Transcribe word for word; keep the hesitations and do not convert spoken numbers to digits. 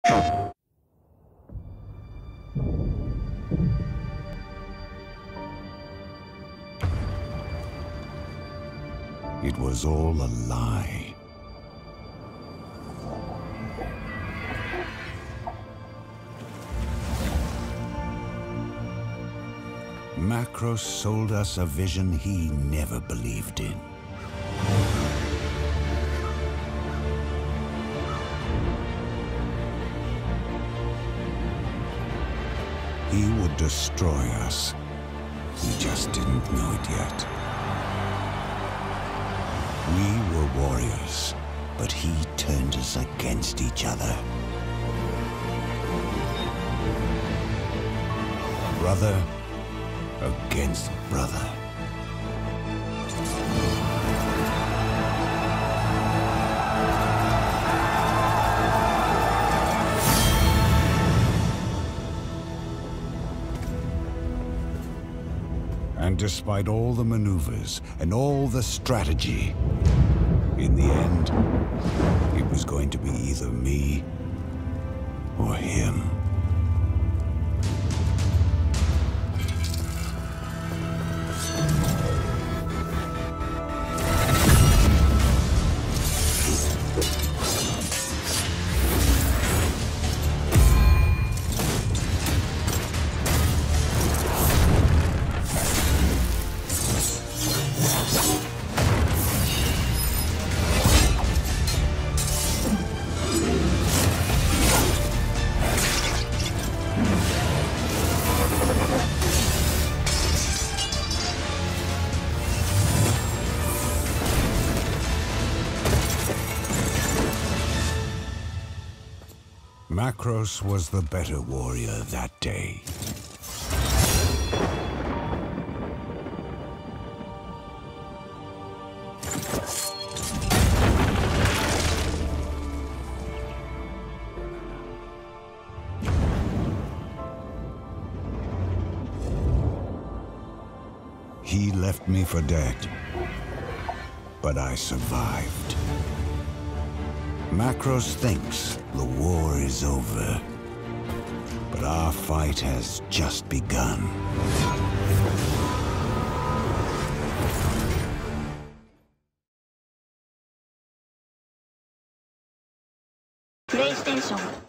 It was all a lie. Macros sold us a vision he never believed in. He would destroy us. We just didn't know it yet. We were warriors, but he turned us against each other. Brother against brother. And despite all the maneuvers and all the strategy, in the end, it was going to be either me or him. Macros was the better warrior that day. He left me for dead, but I survived. Macros thinks the war is over, but our fight has just begun. PlayStation